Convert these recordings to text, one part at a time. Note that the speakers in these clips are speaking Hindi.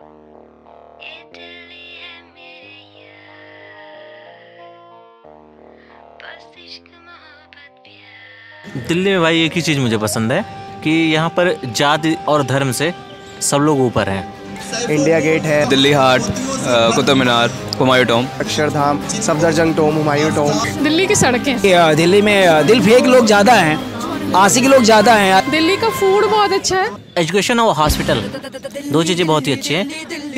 दिल्ली में भाई एक ही चीज़ मुझे पसंद है कि यहाँ पर जाति और धर्म से सब लोग ऊपर हैं। इंडिया गेट है, Delhi Haat, Qutub Minar, Humayun tomb, Akshardham, Safdarjung tomb, Humayun tomb. Delhi की सड़कें, दिल्ली में दिल फेक लोग ज़्यादा हैं, आशिक लोग ज़्यादा हैं। दिल्ली का फूड बहुत अच्छा है। एजुकेशन और हॉस्पिटल दो चीज़ें बहुत ही अच्छी हैं।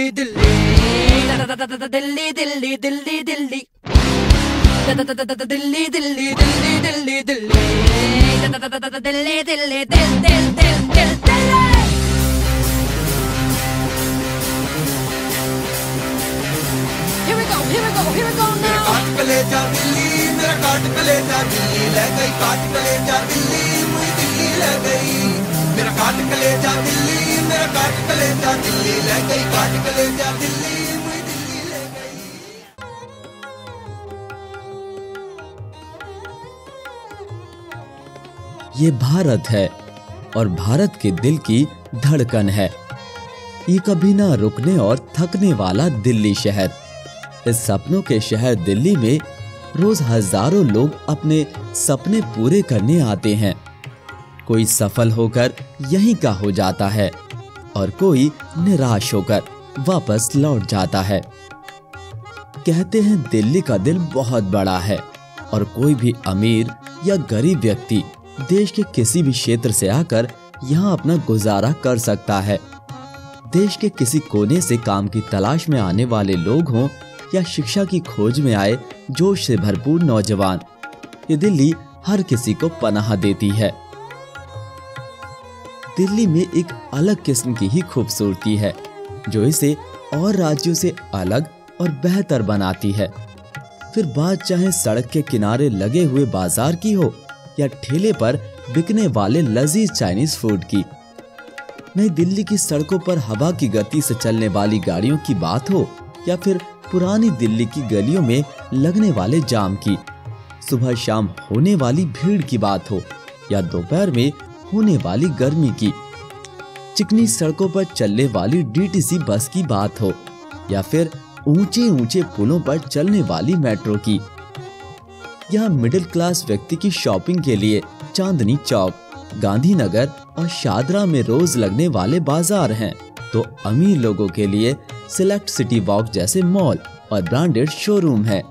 ये भारत है और भारत के दिल की धड़कन है। ये कभी ना रुकने और थकने वाला दिल्ली शहर। इस सपनों के शहर दिल्ली में रोज हजारों लोग अपने सपने पूरे करने आते हैं। कोई सफल होकर यहीं का हो जाता है और कोई निराश होकर वापस लौट जाता है। कहते हैं दिल्ली का दिल बहुत बड़ा है और कोई भी अमीर या गरीब व्यक्ति देश के किसी भी क्षेत्र से आकर यहाँ अपना गुजारा कर सकता है। देश के किसी कोने से काम की तलाश में आने वाले लोग हों या शिक्षा की खोज में आए जोश से भरपूर नौजवान, ये दिल्ली हर किसी को पनाह देती है। दिल्ली में एक अलग किस्म की ही खूबसूरती है जो इसे और राज्यों से अलग और बेहतर बनाती है। फिर बात चाहे सड़क के किनारे लगे हुए बाजार की हो या ठेले पर बिकने वाले लजीज चाइनीज फूड की। नई दिल्ली की सड़कों पर हवा की गति से चलने वाली गाड़ियों की बात हो या फिर पुरानी दिल्ली की गलियों में लगने वाले जाम की, सुबह शाम होने वाली भीड़ की बात हो या दोपहर में होने वाली गर्मी की, चिकनी सड़कों पर चलने वाली डीटीसी बस की बात हो या फिर ऊंचे ऊंचे पुलों पर चलने वाली मेट्रो की। यहाँ मिडिल क्लास व्यक्ति की शॉपिंग के लिए चांदनी चौक, गांधीनगर और शादरा में रोज लगने वाले बाजार हैं, तो अमीर लोगों के लिए सिलेक्ट सिटी वॉक जैसे मॉल और ब्रांडेड शोरूम है।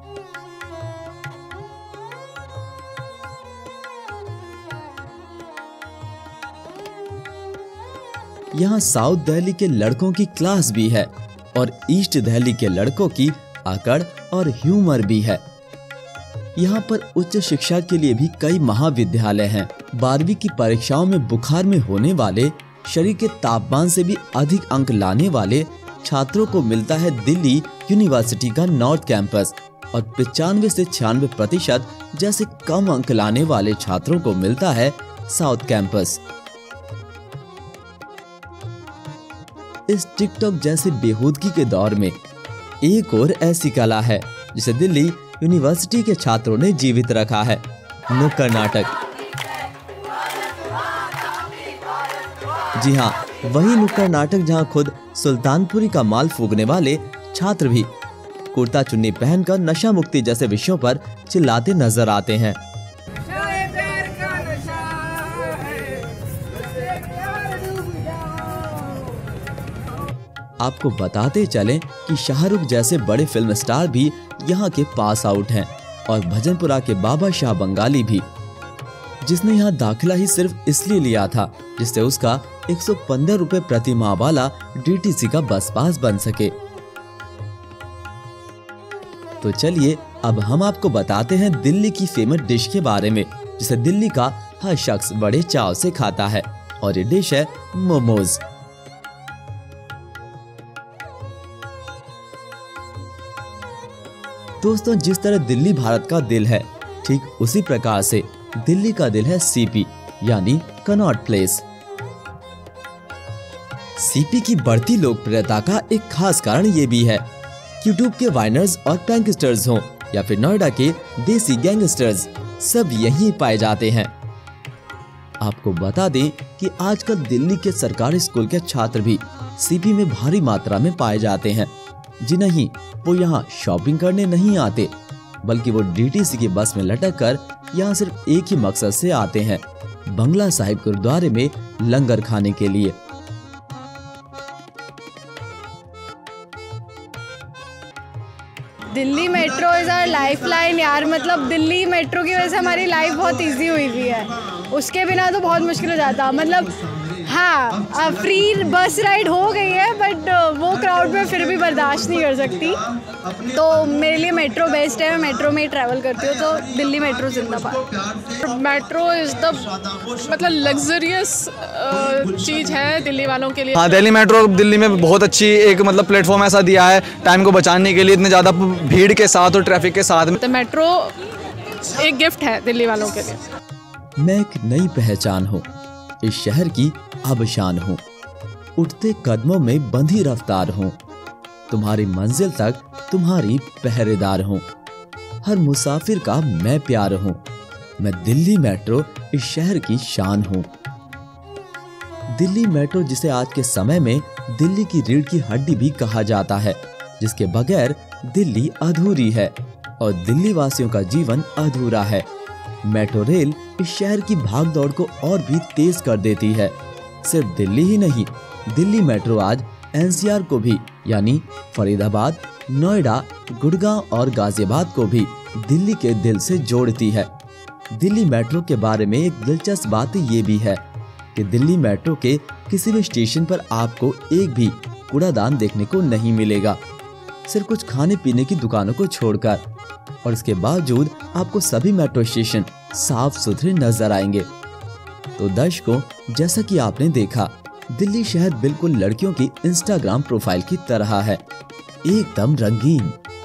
यहाँ साउथ दिल्ली के लड़कों की क्लास भी है और ईस्ट दिल्ली के लड़कों की अकड़ और ह्यूमर भी है। यहाँ पर उच्च शिक्षा के लिए भी कई महाविद्यालय हैं। 12वीं की परीक्षाओं में बुखार में होने वाले, शरीर के तापमान से भी अधिक अंक लाने वाले छात्रों को मिलता है दिल्ली यूनिवर्सिटी का नॉर्थ कैंपस और 95 से 96% जैसे कम अंक लाने वाले छात्रों को मिलता है साउथ कैंपस। इस टिकटॉक जैसे बेहूदगी के दौर में एक और ऐसी कला है जिसे दिल्ली यूनिवर्सिटी के छात्रों ने जीवित रखा है, नुक्कड़ नाटक। जी हाँ, वही नुक्कड़ नाटक जहाँ खुद सुल्तानपुरी का माल फूकने वाले छात्र भी कुर्ता चुन्नी पहनकर नशा मुक्ति जैसे विषयों पर चिल्लाते नजर आते हैं। आपको बताते चलें कि शाहरुख जैसे बड़े फिल्म स्टार भी यहाँ के पास आउट हैं और भजनपुरा के बाबा शाह बंगाली भी, जिसने यहाँ दाखिला ही सिर्फ इसलिए लिया था जिससे उसका 115 रुपए प्रति माह वाला डीटीसी का बस पास बन सके। तो चलिए अब हम आपको बताते हैं दिल्ली की फेमस डिश के बारे में जिसे दिल्ली का हर शख्स बड़े चाव से खाता है, और ये डिश है मोमोज। दोस्तों, जिस तरह दिल्ली भारत का दिल है, ठीक उसी प्रकार से दिल्ली का दिल है सीपी यानी कनॉट प्लेस। सीपी की बढ़ती लोकप्रियता का एक खास कारण ये भी है कि यूट्यूब के वाइनर्स और पैंकस्टर्स हों या फिर नोएडा के देसी गैंगस्टर्स, सब यहीं पाए जाते हैं। आपको बता दें कि आजकल दिल्ली के सरकारी स्कूल के छात्र भी सीपी में भारी मात्रा में पाए जाते हैं। जी नहीं, वो यहाँ शॉपिंग करने नहीं आते, बल्कि वो डीटीसी की बस में लटक कर यहाँ सिर्फ एक ही मकसद से आते हैं, बंगला साहिब गुरुद्वारे में लंगर खाने के लिए। Delhi metro is our lifeline यार। मतलब दिल्ली मेट्रो की वजह से हमारी लाइफ बहुत इजी हुई हुई है, उसके बिना तो बहुत मुश्किल हो जाता। मतलब हाँ, फ्री बस राइड हो गई है, बट वो क्राउड में फिर भी बर्दाश्त नहीं कर सकती, तो मेरे लिए मेट्रो बेस्ट है। मैं मेट्रो में ही ट्रैवल करती हूँ, तो दिल्ली मेट्रो जिंदाबाद। मेट्रो इज द मतलब लग्जरियस चीज़ है दिल्ली वालों के लिए। हाँ, दिल्ली मेट्रो दिल्ली में बहुत अच्छी एक मतलब प्लेटफॉर्म ऐसा दिया है टाइम को बचाने के लिए, इतने ज़्यादा भीड़ के साथ और ट्रैफिक के साथ में। तो मेट्रो एक गिफ्ट है दिल्ली वालों के लिए। मैं एक नई पहचान हूँ, इस शहर की अब शान हूँ, उठते कदमों में बंधी रफ्तार हूँ, तुम्हारी मंजिल तक तुम्हारी पहरेदार हूँ, हर मुसाफिर का मैं प्यार हूँ, मैं दिल्ली मेट्रो इस शहर की शान हूँ। दिल्ली मेट्रो, जिसे आज के समय में दिल्ली की रीढ़ की हड्डी भी कहा जाता है, जिसके बगैर दिल्ली अधूरी है और दिल्ली वासियों का जीवन अधूरा है। मेट्रो रेल इस शहर की भागदौड़ को और भी तेज कर देती है। सिर्फ दिल्ली ही नहीं, दिल्ली मेट्रो आज एनसीआर को भी, यानी फरीदाबाद, नोएडा, गुड़गांव और गाजियाबाद को भी दिल्ली के दिल से जोड़ती है। दिल्ली मेट्रो के बारे में एक दिलचस्प बात ये भी है कि दिल्ली मेट्रो के किसी भी स्टेशन पर आपको एक भी कूड़ादान देखने को नहीं मिलेगा, सिर्फ कुछ खाने पीने की दुकानों को छोड़कर, और इसके बावजूद आपको सभी मेट्रो स्टेशन साफ सुथरे नजर आएंगे। तो दर्शकों, जैसा कि आपने देखा, दिल्ली शहर बिल्कुल लड़कियों की इंस्टाग्राम प्रोफाइल की तरह है, एकदम रंगीन,